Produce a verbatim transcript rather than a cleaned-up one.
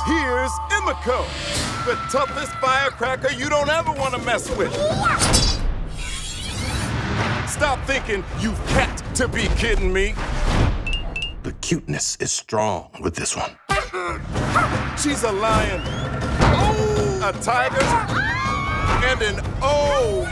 Here's Emiko, the toughest firecracker you don't ever want to mess with. Stop thinking you've got to be kidding me. The cuteness is strong with this one. She's a lion, a tiger, and an oh